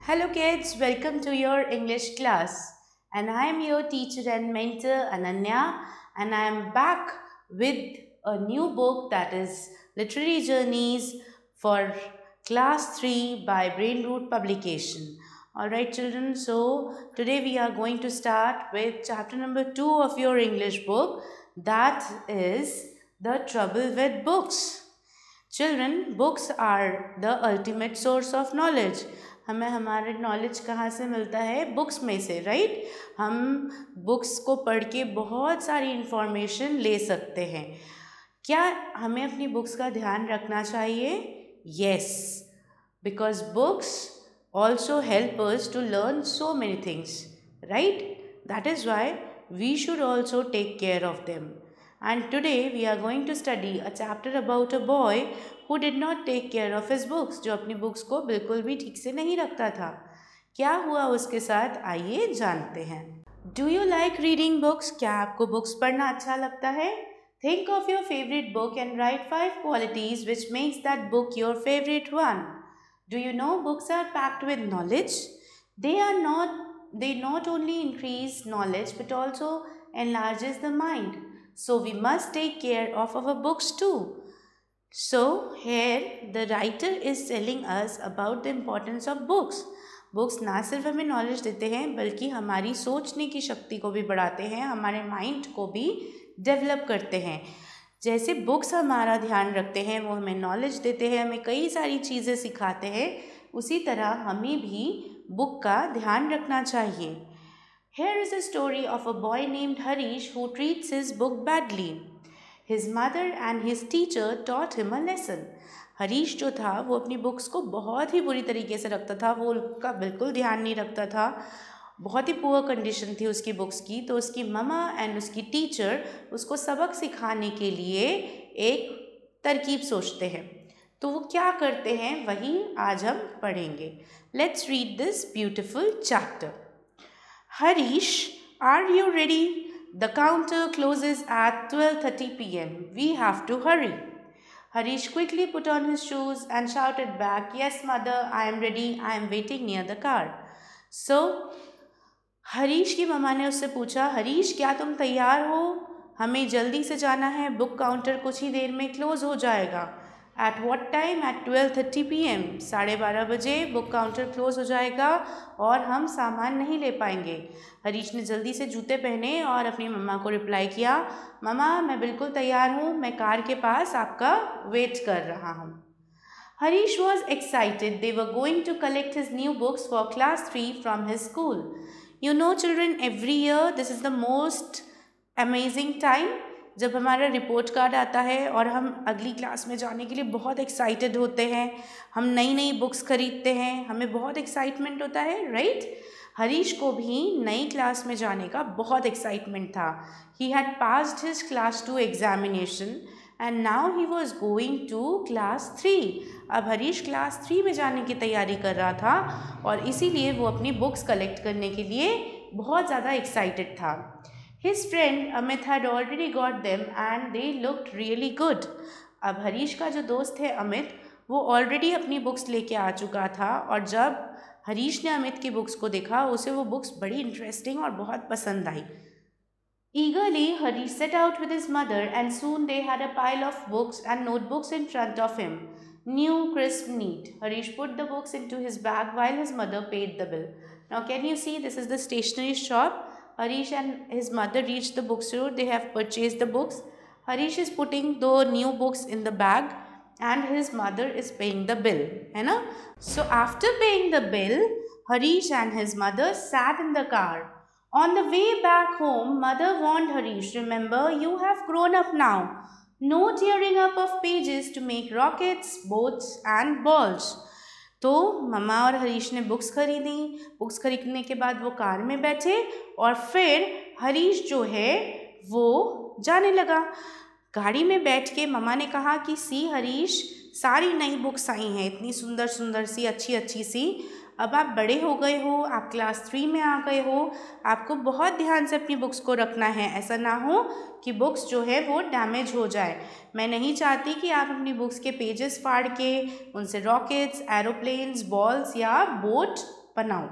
Hello kids, welcome to your English class. And I am your teacher and mentor Ananya, and I am back with a new book, that is Literary Journeys for Class 3 by Brainroot Publication. Alright children, so today we are going to start with chapter number 2 of your English book, that is The Trouble with Books. Children, books are the ultimate source of knowledge. हमें हमारे knowledge कहाँ से मिलता है? Books में से, right? हम books को पढ़ के बहुत सारी इंफॉर्मेशन ले सकते हैं. क्या हमें अपनी बुक्स का ध्यान रखना चाहिए? Yes, because books also help us to learn so many things, right? That is why we should also take care of them. And today we are going to study a chapter about a boy who did not take care of his books, जो अपनी books को बिल्कुल भी ठीक से नहीं रखता था. क्या हुआ उसके साथ, आइए जानते हैं. Do you like reading books? क्या आपको बुक्स पढ़ना अच्छा लगता है? Think of your favorite book and write 5 qualities which makes that book your favorite one. Do you know books are packed with knowledge? They not only increase knowledge but also enlarges the mind. So we must take care of our books too. So here the writer is telling us about the importance of books. Books ना सिर्फ हमें knowledge देते हैं बल्कि हमारी सोचने की शक्ति को भी बढ़ाते हैं, हमारे माइंड को भी डेवलप करते हैं. जैसे बुक्स हमारा ध्यान रखते हैं, वो हमें नॉलेज देते हैं, हमें कई सारी चीज़ें सिखाते हैं, उसी तरह हमें भी बुक का ध्यान रखना चाहिए. Here is a story of a boy named Harish who treats his book badly. His mother and his teacher taught him a lesson. Harish जो था वो अपनी बुक्स को बहुत ही बुरी तरीके से रखता था, वो उसका बिल्कुल ध्यान नहीं रखता था, बहुत ही पुअर कंडीशन थी उसकी बुक्स की. तो उसकी ममा एंड उसकी टीचर उसको सबक सिखाने के लिए एक तरकीब सोचते हैं. तो वो क्या करते हैं वही आज हम पढ़ेंगे. Let's read this beautiful chapter. Harish, are you ready? The counter closes at 12:30 p.m. We have to hurry. Harish quickly put on his shoes and shouted back, Yes, mother, I am ready. I am waiting near the car. So, Harish की मम्मा ने उससे पूछा, हरीश क्या तुम तैयार हो? हमें जल्दी से जाना है, बुक काउंटर कुछ ही देर में क्लोज हो जाएगा. At what time? At 12:30 p.m. 12:30 बजे बुक काउंटर क्लोज हो जाएगा और हम सामान नहीं ले पाएंगे. हरीश ने जल्दी से जूते पहने और अपनी मम्मा को रिप्लाई किया, मम्मा मैं बिल्कुल तैयार हूँ, मैं कार के पास आपका वेट कर रहा हूँ. Harish was excited. They were going to collect his new books for class 3 from his school. You know children, every year this is the most amazing time जब हमारा रिपोर्ट कार्ड आता है और हम अगली क्लास में जाने के लिए बहुत एक्साइटेड होते हैं, हम नई नई बुक्स खरीदते हैं, हमें बहुत एक्साइटमेंट होता है, राइट? हरीश को भी नई क्लास में जाने का बहुत एक्साइटमेंट था. He had passed his class 2 examination and now he was going to class 3. अब हरीश क्लास 3 में जाने की तैयारी कर रहा था और इसीलिए वो अपनी बुक्स कलेक्ट करने के लिए बहुत ज़्यादा एक्साइटेड था. His friend Amit had already got them and they looked really good. अब हरीश का जो दोस्त है अमित, वो ऑलरेडी अपनी बुक्स लेके आ चुका था और जब हरीश ने अमित की बुक्स को देखा उसे वो बुक्स बड़ी इंटरेस्टिंग और बहुत पसंद आई. Eagerly, Harish set out with his mother and soon they had a pile of books and notebooks in front of him. New, crisp, neat. Harish put the books into his bag while his mother paid the bill. Now can you see, this is the stationery shop. Harish and his mother reached the bookstore. They have purchased the books. Harish is putting the new books in the bag and his mother is paying the bill. है ना? So after paying the bill, Harish and his mother sat in the car. On the way back home, mother warned Harish, remember, you have grown up now. No tearing up of pages to make rockets, boats and balls. तो मम्मा और हरीश ने books खरीदी. Books खरीदने के बाद वो car में बैठे और फिर हरीश जो है वो जाने लगा. गाड़ी में बैठ के मम्मा ने कहा कि सी हरीश, सारी नई बुक्स आई हैं, इतनी सुंदर सुंदर सी, अच्छी अच्छी सी. अब आप बड़े हो गए हो, आप क्लास 3 में आ गए हो, आपको बहुत ध्यान से अपनी बुक्स को रखना है. ऐसा ना हो कि बुक्स जो है वो डैमेज हो जाए. मैं नहीं चाहती कि आप अपनी बुक्स के पेजेस फाड़ के उनसे रॉकेट्स, एरोप्लेन्स, बॉल्स या बोट बनाओ।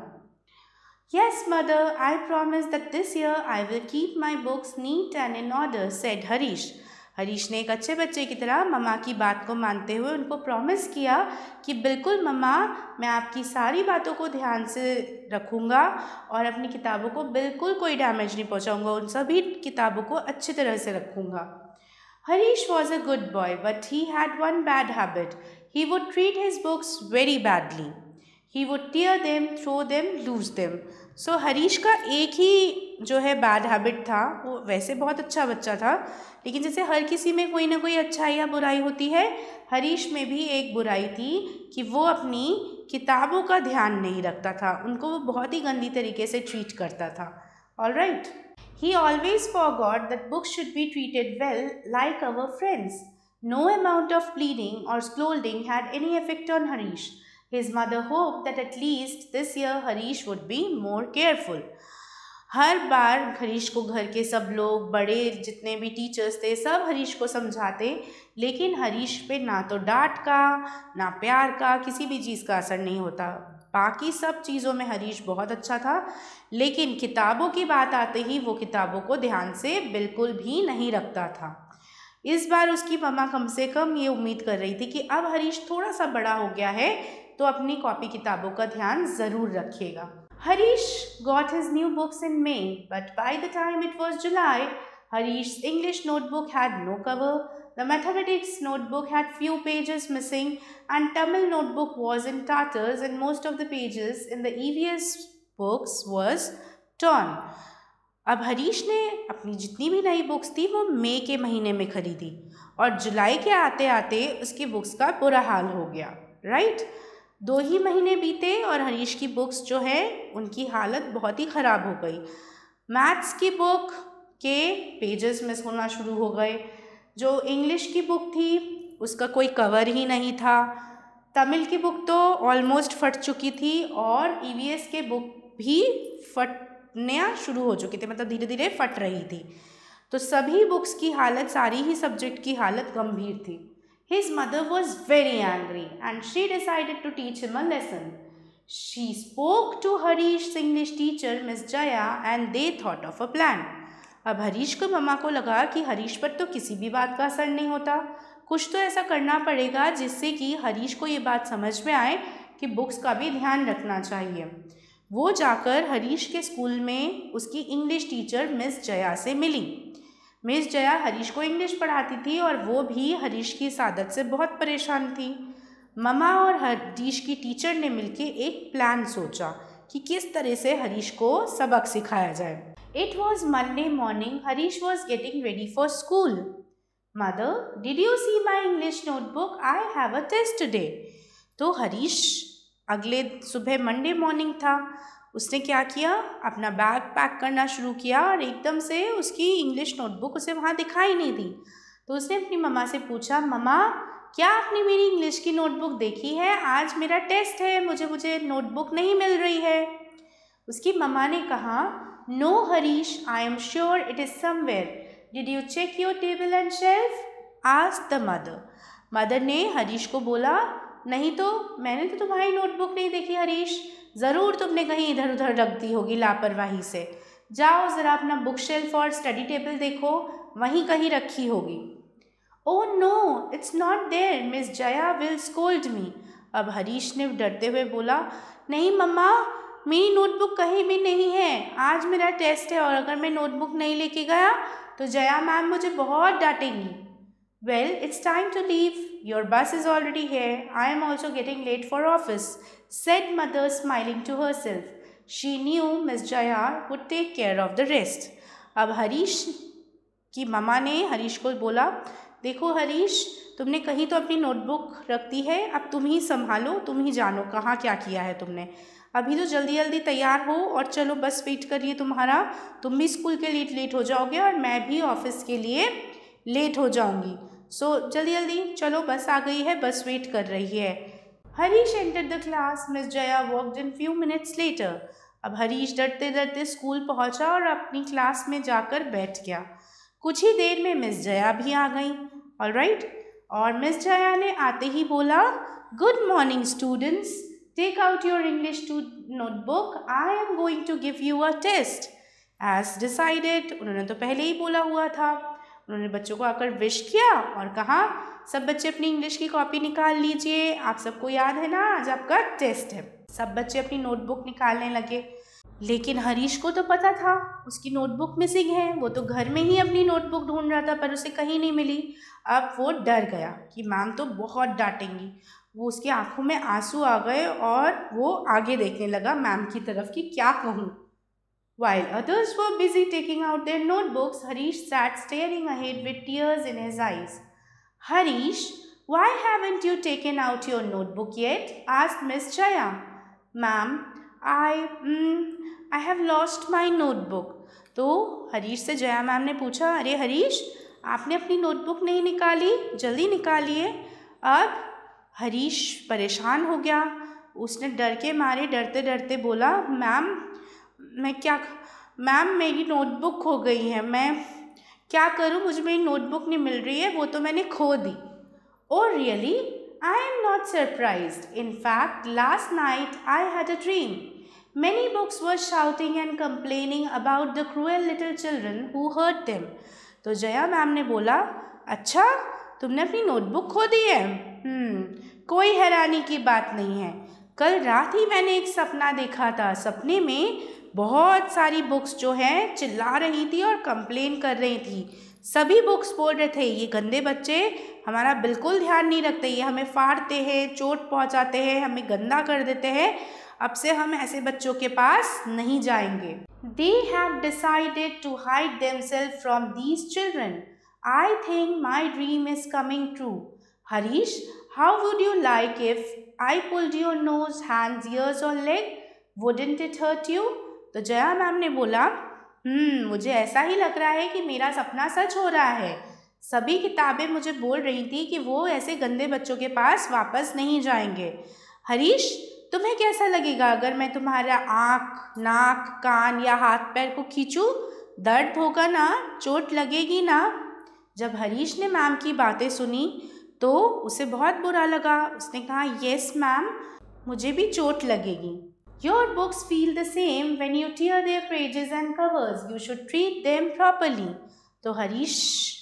Yes, mother, I promise that this year I will keep my books neat and in order, said Harish. Harish ने एक अच्छे बच्चे की तरह मम्मा की बात को मानते हुए उनको प्रॉमिस किया कि बिल्कुल मम्मा, मैं आपकी सारी बातों को ध्यान से रखूँगा और अपनी किताबों को बिल्कुल कोई डैमेज नहीं पहुँचाऊँगा, उन सभी किताबों को अच्छी तरह से रखूँगा। Harish was a good boy, but he had one bad habit. He would treat his books very badly. He would tear them, throw them, lose them. So Harish का एक ही जो है बैड हैबिट था, वो वैसे बहुत अच्छा बच्चा था, लेकिन जैसे हर किसी में कोई ना कोई अच्छाई या बुराई होती है, हरीश में भी एक बुराई थी कि वो अपनी किताबों का ध्यान नहीं रखता था, उनको वो बहुत ही गंदी तरीके से ट्रीट करता था। All right. He always forgot that books should be treated well like our friends. No amount of pleading or scolding had any effect on Harish. His mother hoped that at least this year Harish would be more careful. हर बार हरीश को घर के सब लोग, बड़े जितने भी teachers थे, सब हरीश को समझाते, लेकिन हरीश पे ना तो डांट का ना प्यार का किसी भी चीज़ का असर नहीं होता। बाकी सब चीज़ों में हरीश बहुत अच्छा था, लेकिन किताबों की बात आते ही वो किताबों को ध्यान से बिल्कुल भी नहीं रखता था। इस बार उसकी मम्मा कम से कम ये उम्मीद कर रही थी कि अब हरीश थोड़ा सा बड़ा हो गया है तो अपनी कॉपी किताबों का ध्यान ज़रूर रखेगा। Harish got his new books in May, but by the time it was July, Harish's English notebook had no cover, the mathematics notebook had few pages missing, and Tamil notebook was in tatters and most of the pages in the EVS books was torn. अब हरीश ने अपनी जितनी भी नई books थी वो मई के महीने में खरीदी और जुलाई के आते आते उसकी बुक्स का बुरा हाल हो गया, राइट? 2 ही महीने बीते और हरीश की बुक्स जो है उनकी हालत बहुत ही ख़राब हो गई। मैथ्स की बुक के पेजेस मिस होना शुरू हो गए, जो इंग्लिश की बुक थी उसका कोई कवर ही नहीं था, तमिल की बुक तो ऑलमोस्ट फट चुकी थी और ईवीएस के बुक भी फटना शुरू हो चुके थे, मतलब धीरे धीरे फट रही थी। तो सभी बुक्स की हालत, सारी ही सब्जेक्ट की हालत गंभीर थी। His mother was very angry and she decided to teach him a lesson. She spoke to Harish's English teacher, Miss Jaya, and they thought of a plan. अब हरीश को मम्मा को लगा कि हरीश पर तो किसी भी बात का असर नहीं होता, कुछ तो ऐसा करना पड़ेगा जिससे कि हरीश को ये बात समझ में आए कि बुक्स का भी ध्यान रखना चाहिए। वो जाकर हरीश के स्कूल में उसकी इंग्लिश टीचर मिस जया से मिली। मिस जया हरीश को इंग्लिश पढ़ाती थी और वो भी हरीश की इस आदत से बहुत परेशान थी। मम्मा और हरीश की टीचर ने मिलकर एक प्लान सोचा कि किस तरह से हरीश को सबक सिखाया जाए। It was Monday morning. Harish was getting ready for school. Mother, did you see my English notebook? I have a test today. तो हरीश अगले सुबह मंडे मॉर्निंग था, उसने क्या किया, अपना बैग पैक करना शुरू किया और एकदम से उसकी इंग्लिश नोटबुक उसे वहाँ दिखाई नहीं दी। तो उसने अपनी मम्मा से पूछा, मम्मा क्या आपने मेरी इंग्लिश की नोटबुक देखी है? आज मेरा टेस्ट है, मुझे नोटबुक नहीं मिल रही है। उसकी मम्मा ने कहा, no Harish, I am sure it is somewhere. Did you check your table and shelf? Asked the mother. Mother ने हरीश को बोला, नहीं तो मैंने तो तुम्हारी नोटबुक नहीं देखी हरीश, ज़रूर तुमने कहीं इधर उधर रख दी होगी लापरवाही से। जाओ ज़रा अपना बुक शेल्फ और स्टडी टेबल देखो, वहीं कहीं रखी होगी। Oh no, it's not there, miss Jaya will scold me. अब हरीश ने डरते हुए बोला, नहीं मम्मा, मेरी नोटबुक कहीं भी नहीं है, आज मेरा टेस्ट है और अगर मैं नोटबुक नहीं लेके गया तो जया मैम मुझे बहुत डांटेंगी। Well, it's time to leave. Your bus is already here. I am also getting late for office, said mother smiling to herself. She knew Miss Jaya would take care of the rest. अब हरीश की मम्मा ने हरीश को बोला, देखो हरीश, तुमने कहीं तो अपनी नोटबुक रख दी है, अब तुम ही संभालो, तुम ही जानो कहाँ क्या किया है तुमने। अभी तो जल्दी जल्दी तैयार हो और चलो, बस वेट कर रही है तुम्हारा, तुम भी स्कूल के लिए लेट हो जाओगे और मैं भी ऑफिस के लिए लेट हो जाऊंगी। सो जल्दी जल्दी चलो, बस आ गई है, बस वेट कर रही है। Harish entered the class, miss Jaya walked in few minutes later. अब हरीश डरते डरते स्कूल पहुंचा और अपनी क्लास में जाकर बैठ गया। कुछ ही देर में मिस जया भी आ गई। ऑलराइट, और मिस जया ने आते ही बोला, good morning students, take out your English notebook, I am going to give you a test. As decided, उन्होंने तो पहले ही बोला हुआ था। उन्होंने बच्चों को आकर विश किया और कहा सब बच्चे अपनी इंग्लिश की कॉपी निकाल लीजिए, आप सबको याद है ना आज आपका टेस्ट है। सब बच्चे अपनी नोटबुक निकालने लगे, लेकिन हरीश को तो पता था उसकी नोटबुक मिसिंग है। वो तो घर में ही अपनी नोटबुक ढूंढ रहा था पर उसे कहीं नहीं मिली। अब वो डर गया कि मैम तो बहुत डांटेंगी। वो उसकी आंखों में आंसू आ गए और वो आगे देखने लगा मैम की तरफ कि क्या कहूँ। While others were busy taking out their notebooks, Harish sat staring ahead with tears in his eyes. Harish, why haven't you taken out your notebook yet? Asked Miss Jaya. Ma'am, I have lost my notebook. तो हरीश से Jaya ma'am ने पूछा, अरे हरीश, आपने अपनी notebook नहीं निकाली, जल्दी निकालिए। अब हरीश परेशान हो गया। उसने डर के मारे डरते डरते बोला, मैम मेरी नोटबुक खो गई है, मैं क्या करूं, मुझे मेरी नोटबुक नहीं मिल रही है, वो तो मैंने खो दी। Oh really? I am not surprised. In fact, last night I had a dream. Many books were shouting and complaining about the cruel little children who hurt them. तो जया मैम ने बोला, अच्छा तुमने अपनी नोटबुक खो दी है? कोई हैरानी की बात नहीं है। कल रात ही मैंने एक सपना देखा था। सपने में बहुत सारी बुक्स जो हैं चिल्ला रही थी और कंप्लेन कर रही थी। सभी बुक्स बोल रहे थे, ये गंदे बच्चे हमारा बिल्कुल ध्यान नहीं रखते, ये हमें फाड़ते हैं, चोट पहुंचाते हैं, हमें गंदा कर देते हैं। अब से हम ऐसे बच्चों के पास नहीं जाएंगे। They have decided to hide themselves from these children. I think my dream is coming true. Harish, how would you like if I pulled your nose, hands, ears or leg? Wouldn't it hurt you? तो Jaya ma'am ने बोला, मुझे ऐसा ही लग रहा है कि मेरा सपना सच हो रहा है। सभी किताबें मुझे बोल रही थी कि वो ऐसे गंदे बच्चों के पास वापस नहीं जाएंगे। हरीश, तुम्हें कैसा लगेगा अगर मैं तुम्हारा आँख, नाक, कान या हाथ पैर को खींचूं? दर्द होगा ना, चोट लगेगी ना? जब हरीश ने मैम की बातें सुनी तो उसे बहुत बुरा लगा। उसने कहा, यस मैम, मुझे भी चोट लगेगी। Your books feel the same when you tear their pages and covers. You should treat them properly. तो हरीश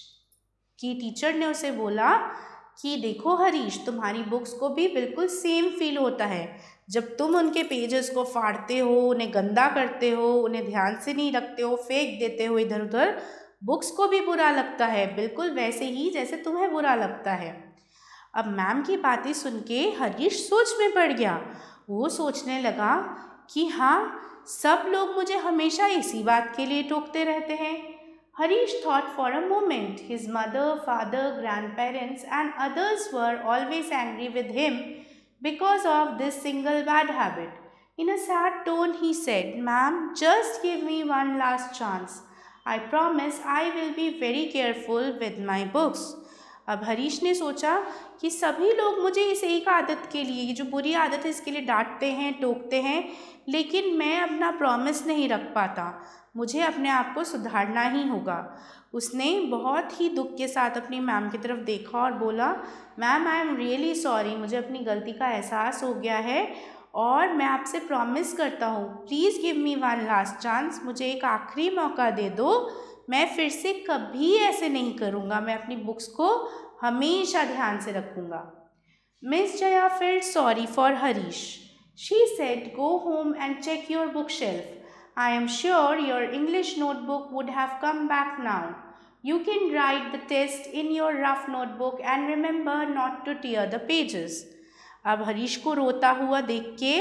की टीचर ने उसे बोला कि देखो हरीश, तुम्हारी बुक्स को भी बिल्कुल सेम फील होता है। जब तुम उनके पेजेस को फाड़ते हो, उन्हें गंदा करते हो, उन्हें ध्यान से नहीं रखते हो, फेंक देते हो इधर उधर, बुक्स को भी बुरा लगता है, बिल्कुल वैसे ही जैसे तुम्हें बुरा लगता है। अब मैम की बातें सुन के हरीश सोच में पड़ गया। वो सोचने लगा कि हाँ, सब लोग मुझे हमेशा इसी बात के लिए टोकते रहते हैं। Harish thought for a moment. His mother, father, grandparents and others were always angry with him because of this single bad habit. In a sad tone he said, Ma'am, just give me one last chance. I promise I will be very careful with my books. अब हरीश ने सोचा कि सभी लोग मुझे इस एक आदत के लिए, ये जो बुरी आदत है इसके लिए डांटते हैं, टोकते हैं, लेकिन मैं अपना प्रॉमिस नहीं रख पाता। मुझे अपने आप को सुधारना ही होगा। उसने बहुत ही दुख के साथ अपनी मैम की तरफ देखा और बोला, ma'am I am really sorry, मुझे अपनी गलती का एहसास हो गया है और मैं आपसे प्रॉमिस करता हूँ, please give me one last chance, मुझे एक आखिरी मौका दे दो, मैं फिर से कभी ऐसे नहीं करूँगा, मैं अपनी बुक्स को हमेशा ध्यान से रखूँगा। Miss Jaya felt sorry for Harish. She said, go home and check your book shelf. I am sure your English notebook would have come back now. You can write the test in your rough notebook and remember not to tear the pages. अब हरीश को रोता हुआ देख के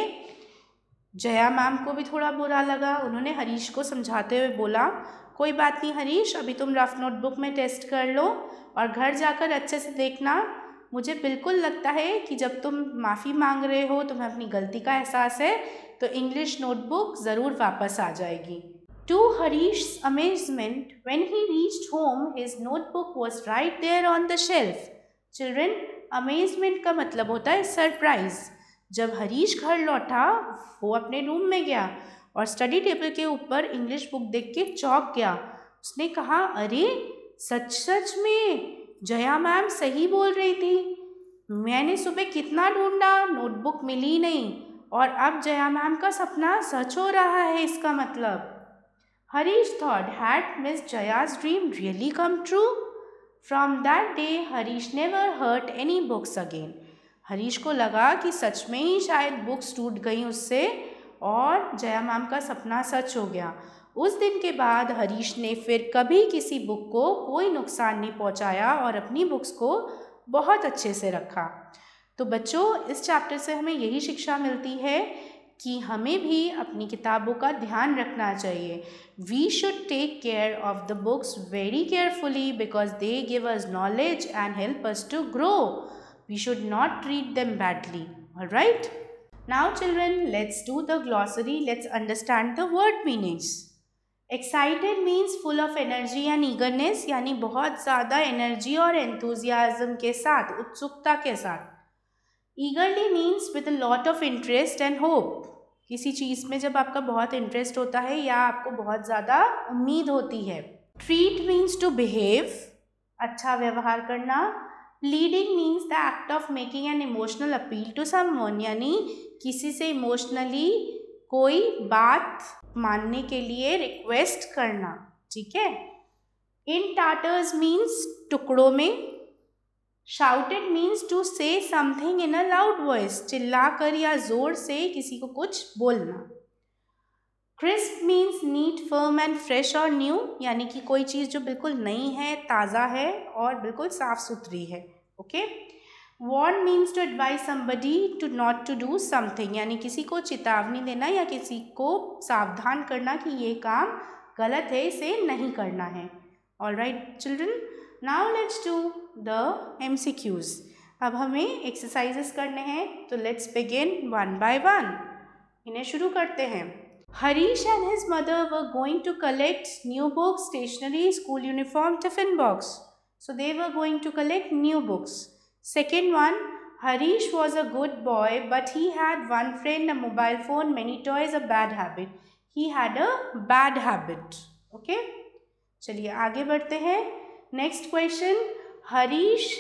Jaya ma'am को भी थोड़ा बुरा लगा। उन्होंने हरीश को समझाते हुए बोला, कोई बात नहीं हरीश, अभी तुम रफ नोटबुक में टेस्ट कर लो और घर जाकर अच्छे से देखना। मुझे बिल्कुल लगता है कि जब तुम माफ़ी मांग रहे हो, तुम्हें अपनी गलती का एहसास है, तो इंग्लिश नोटबुक ज़रूर वापस आ जाएगी। To Harish's amazement, when he reached home, his notebook was right there on the shelf. Children, amazement का मतलब होता है सरप्राइज। जब हरीश घर लौटा, वो अपने रूम में गया और स्टडी टेबल के ऊपर इंग्लिश बुक देख के चौंक गया। उसने कहा, अरे सच में जया मैम सही बोल रही थी। मैंने सुबह कितना ढूंढा, नोटबुक मिली नहीं। और अब जया मैम का सपना सच हो रहा है इसका मतलब। Harish thought, had Miss Jaya's dream really come true? From that day, Harish never hurt any books again. Harish को लगा कि सच में ही शायद बुक्स टूट गई उससे और जया मैम का सपना सच हो गया। उस दिन के बाद हरीश ने फिर कभी किसी बुक को कोई नुकसान नहीं पहुंचाया और अपनी बुक्स को बहुत अच्छे से रखा। तो बच्चों, इस चैप्टर से हमें यही शिक्षा मिलती है कि हमें भी अपनी किताबों का ध्यान रखना चाहिए। We should take care of the books very carefully because they give us knowledge and help us to grow. We should not treat them badly. Alright? Now children, let's do the glossary. Let's understand the word meanings. Excited means full of energy and eagerness, यानी बहुत ज़्यादा energy और enthusiasm के साथ, उत्सुकता के साथ. Eagerly means with a lot of interest and hope. किसी चीज़ में जब आपका बहुत इंटरेस्ट होता है या आपको बहुत ज़्यादा उम्मीद होती है. Treat means to behave, अच्छा व्यवहार करना. Pleading means the act of making an emotional appeal to someone, यानी किसी से इमोशनली कोई बात मानने के लिए रिक्वेस्ट करना. ठीक है. In tatters means टुकड़ों में. Shouted means to say something in a loud voice, चिल्लाकर या जोर से किसी को कुछ बोलना. Crisp means neat, firm and fresh और new, यानी कि कोई चीज़ जो बिल्कुल नई है, ताज़ा है और बिल्कुल साफ सुथरी है. Okay. Warn means to advise somebody to not to do something, यानी किसी को चेतावनी देना या किसी को सावधान करना कि ये काम गलत है, इसे नहीं करना है. Alright children, now let's do the MCQs. अब हमें एक्सरसाइजेस करने हैं, तो let's begin one by one. इन्हें शुरू करते हैं. Harish and his mother were going to collect new books, stationery, school uniform, tiffin box. So they were going to collect new books. Second one, Harish was a good boy, but he had one friend, a mobile phone, many toys, a bad habit. He had a bad habit. Okay? चलिए आगे बढ़ते हैं. Next question, Harish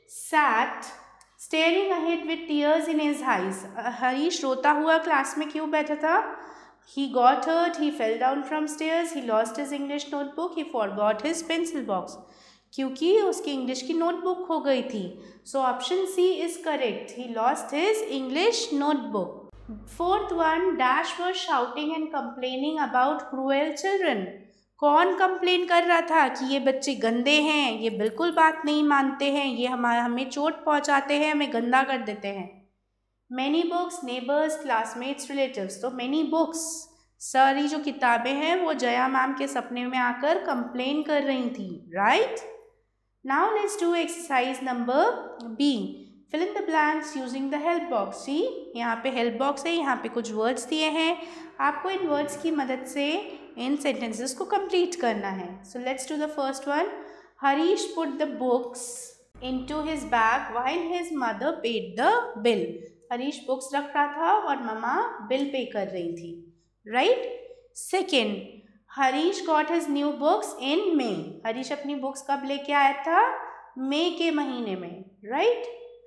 sat staring ahead with tears in his eyes. Harish रोता हुआ class में क्यों बैठा था? He got hurt, he fell down from stairs, he lost his English notebook, he forgot his pencil box. क्योंकि उसकी English की notebook खो गई थी. So option C is correct. He lost his English notebook. Fourth one, Dash was shouting and complaining about cruel children. कौन complain कर रहा था कि ये बच्चे गंदे हैं, ये बिल्कुल बात नहीं मानते हैं, ये हमें चोट पहुंचाते हैं, हमें गंदा कर देते हैं. Many books, neighbors, classmates, relatives. तो many books, सारी जो किताबें हैं वो जया मैम के सपने में आकर कंप्लेन कर रही थी. Right. Now let's do exercise number B. Fill in the blanks using the help box. See, यहाँ पे help box है, यहाँ पे कुछ words दिए हैं. आपको इन words की मदद से इन sentences को complete करना है. So let's do the first one. Harish put the books into his bag while his mother paid the bill. Harish books रख रहा था और मम्मा बिल पे कर रही थी. Right. Second, Harish got his new books in May. Harish अपनी बुक्स कब लेके आया था? मई के महीने में. Right.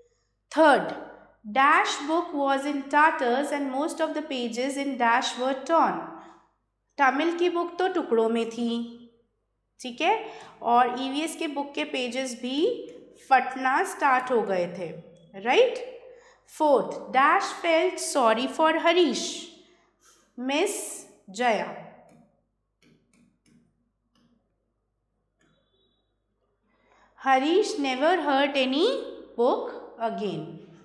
Third, dash book was in tatters and most of the pages in dash were torn. Tamil की बुक तो टुकड़ों में थी. ठीक है. और EVS के बुक के पेजेस भी फटना स्टार्ट हो गए थे. Right. Fourth, Dash felt sorry for Harish. Miss Jaya. Harish never hurt any book again.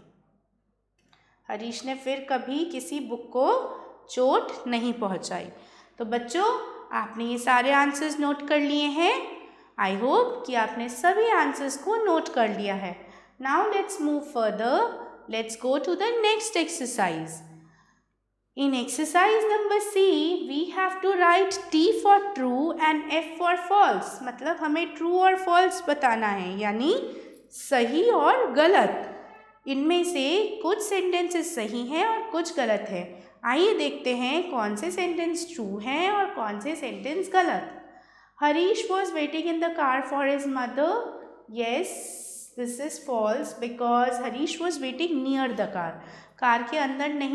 Harish ने फिर कभी किसी बुक को चोट नहीं पहुंचाई. तो बच्चों, आपने ये सारे आंसर्स नोट कर लिए हैं. आई होप कि आपने सभी आंसर्स को नोट कर लिया है. Now let's move further. Let's go to the next exercise. In exercise number C, we have to write T for true and F for false. मतलब हमें true और false बताना है, यानी सही और गलत. इनमें से कुछ sentences सही हैं और कुछ गलत हैं. आइए देखते हैं कौन से sentence true हैं और कौन से sentence गलत. Harish was waiting in the car for his mother. Yes. This is false because Harish was waiting near the car. Car के अंदर नहीं,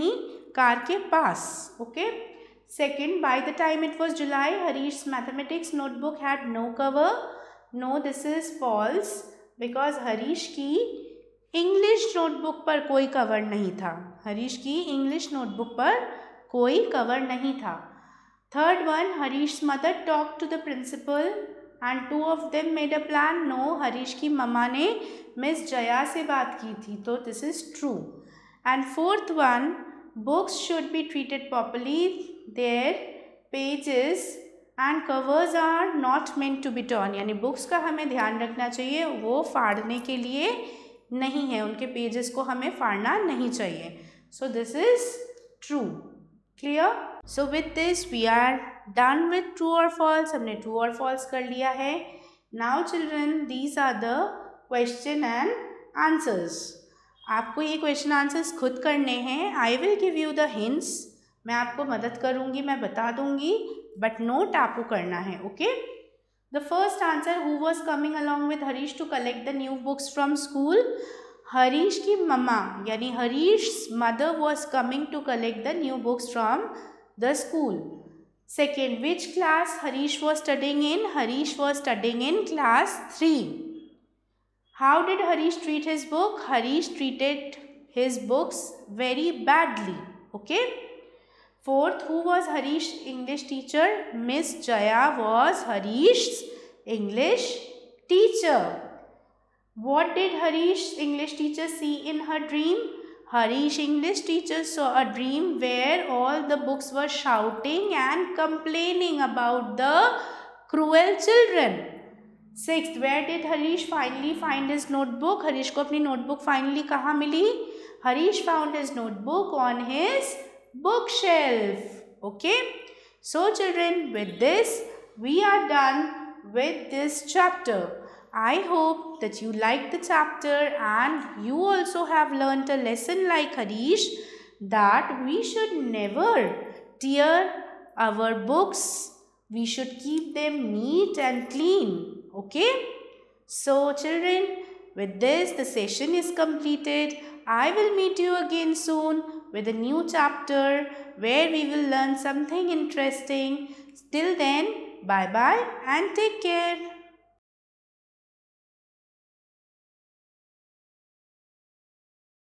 कार के पास. Okay. Second, by the time it was July, Harish's mathematics notebook had no cover. No, this is false because Harish की English notebook पर कोई cover नहीं था. हरीश की इंग्लिश नोटबुक पर कोई कवर नहीं था. Third one, Harish's mother talked to the principal and two of them made a plan. No, Harish की मम्मा ने मिस जया से बात की थी, तो this is true. And fourth one, books should be treated properly. Their pages and covers are not meant to be torn. यानी books का हमें ध्यान रखना चाहिए, वो फाड़ने के लिए नहीं है, उनके पेजेस को हमें फाड़ना नहीं चाहिए. So this is true. Clear? So with this we are done with true or false. हमने true or false कर लिया है. Now children, these are the question and answers. आपको ये क्वेश्चन आंसर्स खुद करने हैं. I will give you the hints. मैं आपको मदद करूँगी, मैं बता दूँगी, बट नोट आपको करना है. Okay. The first answer, who was coming along with Harish to collect the new books from school? Harish की मम्मा यानी Harish mother was coming to collect the new books from the school. Second, which class Harish was studying in? Harish was studying in class 3. How did Harish treat his book? Harish treated his books very badly. Okay. Fourth, who was Harish's English teacher? Miss Jaya was Harish's English teacher. What did Harish's English teacher see in her dream? Harish's English teacher saw a dream where all the books were shouting and complaining about the cruel children. Sixth, where did Harish finally find his notebook? Harish को अपनी notebook finally कहाँ मिली? Harish found his notebook on his bookshelf. Okay. So children, with this we are done with this chapter. I hope that you liked the chapter and you also have learnt a lesson like Harish, that we should never tear our books. We should keep them neat and clean. Okay. So children, with this the session is completed. I will meet you again soon with a new chapter where we will learn something interesting. Till then, bye bye and take care.